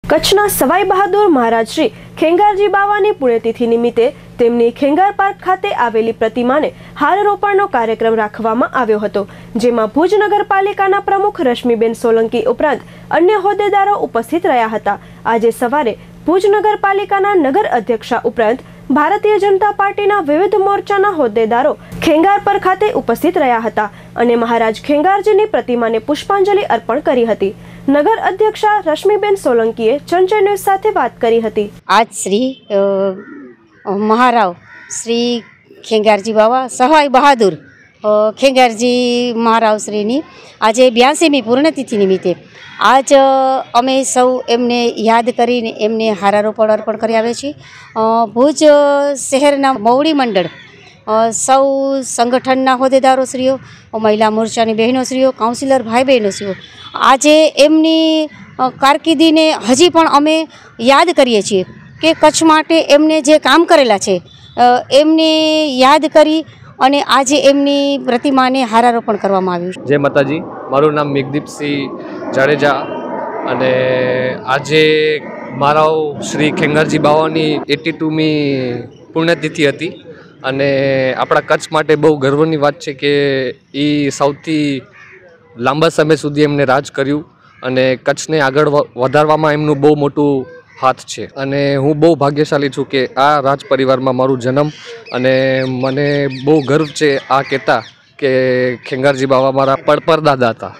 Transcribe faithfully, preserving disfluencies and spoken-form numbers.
કચ્છના સવાઈ બહાદુર મહારાજ શ્રી ખેંગારજી બાવાની પુણ્યતિથિ નિમિત્તે તેમની ખેંગાર પાર્ક ખાતે આવેલી પ્રતિમાને હારરોપણનો કાર્યક્રમ રાખવામાં આવ્યો હતો, જેમાં ભુજ નગરપાલિકાના પ્રમુખ રશ્મિબેન સોલંકી ઉપરાંત અન્ય હોદ્દેદારો ઉપસ્થિત રહ્યા હતા। આજે સવારે ભુજ નગરપાલિકાના નગર અધ્યક્ષા ઉપરાંત ભારતીય જનતા પાર્ટીના વિવિધ મોરચાના હોદ્દેદારો ખેંગાર પર ખાતે ઉપસ્થિત રહ્યા હતા અને મહારાજ ખેંગારજીની પ્રતિમાને પુષ્પાંજલિ અર્પણ કરી હતી। नगर अध्यक्षा रश्मिबेन सोलंकीए चंचल न्यूज साथे बात करी हती। आज श्री महाराव श्री खेंगारजी बाबा सवाई बहादुर खेंगारजी महाराव श्रीनी आज ब्यासीमी पूर्णतिथि निमित्ते आज अमे सौ एमने याद करीने एमने हारारोपण अर्पण करी आवे छे। भुज शहेरना मवड़ी मंडल सौ संगठनना होद्देदारो श्रीओ, महिला मोर्चानी बहनों श्रीओ, काउंसिलर भाई बहनों श्रीओ આજે એમની કારકિર્દીને હજી પણ અમે યાદ કરીએ છીએ કે કચ્છ માટે એમને જે કામ કરેલા છે એમને યાદ કરી અને આજે એમની પ્રતિમાને હારારોપણ કરવામાં આવ્યું છે। જય માતાજી, મારું નામ મેઘદીપસિંહ જાડેજા અને આજે મારા શ્રી ખેંગારજી બાવાની એટી ટુમી પુણ્યતિથિ હતી અને આપણા કચ્છ માટે બહુ ગર્વની વાત છે કે એ સૌથી લાંબા સમય સુધી એમને રાજ કર્યું અને કચ્છને આગળ વધારવામાં એમનું બહુ મોટું હાથ છે અને હું બહુ ભાગ્યશાળી છું કે આ રાજ પરિવારમાં મારું જન્મ અને મને બહુ ગર્વ છે આ કહેતા કે ખેંગારજી બાવા મારા પડપરદાદા હતા।